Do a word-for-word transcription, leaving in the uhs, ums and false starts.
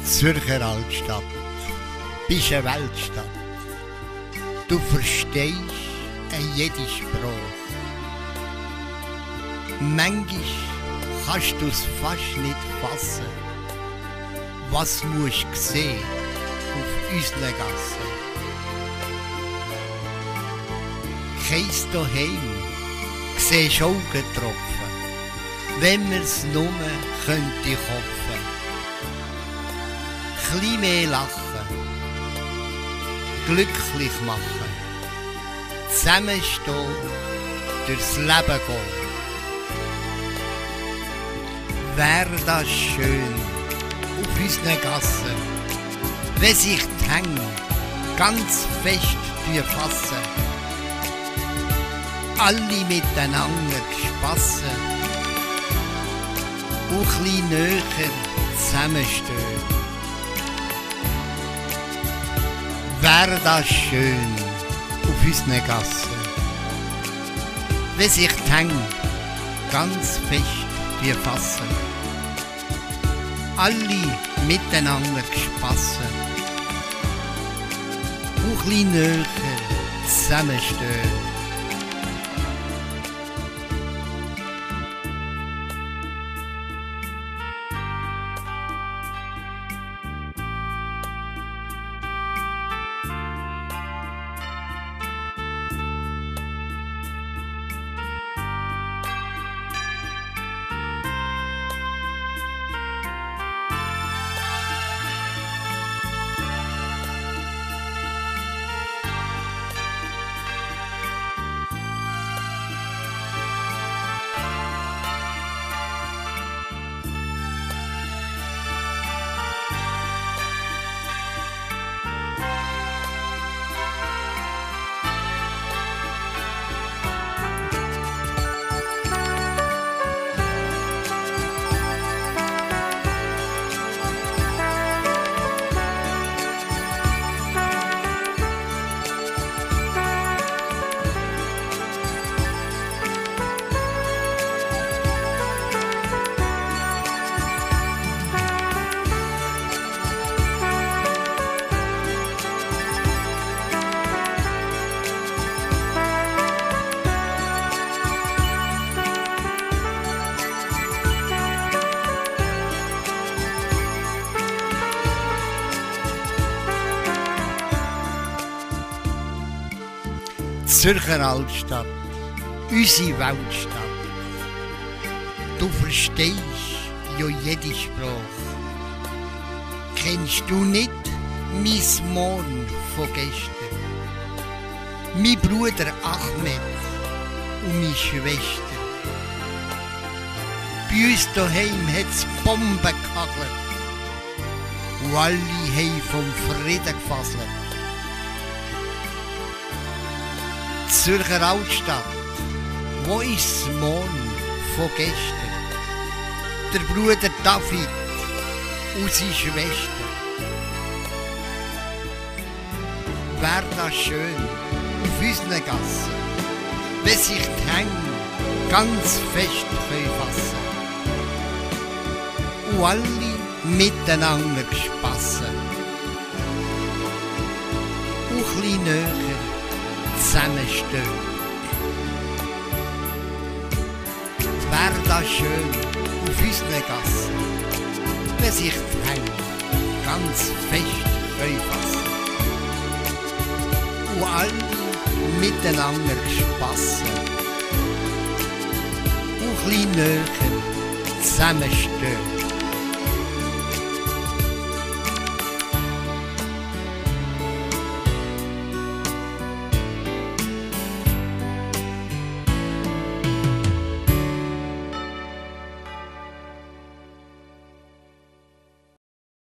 Zürcher Altstadt, bist eine Weltstadt. Du verstehst jede Sprache. Manchmal kannst du's fast nicht fassen. Was musst du sehen auf unseren Gassen? Keins daheim, siehst Augentropfen, wenn mir's nur könnte hoffen. Chli mehr lachen, glücklich machen, zusammenstehen, durchs Leben gehen. Wär das schön auf unseren Gassen, wenn sich die Hänge ganz fest fassen, alle miteinander spassen und chli näher zusammenstehen. Wär das schön auf unseren Gassen, wenn sich die Hänge ganz fest fassen, alle miteinander spassen und chli näher zusammenstehen. Zürcher Altstadt, unsere Weltstadt. Du verstehst ja jede Sprache. Kennst du nicht mein Morgen von gestern? Mein Bruder Ahmed und meine Schwester. Bei uns daheim hat's Bomben gekachelt und alle haben vom Frieden gefasselt. Zürcher Altstadt, wo ist das Morgen von gestern? Der Bruder David und seine Schwester. Wär das schön auf unseren Gassen, wenn sich die Hänge ganz fest fassen und alle miteinander spassen und chli näher zusammenstehen. Wär das schön auf unseren Gassen, wenn sich die Hänge ganz fest fassen und alle miteinander spassen und chli näher zusammenstehen.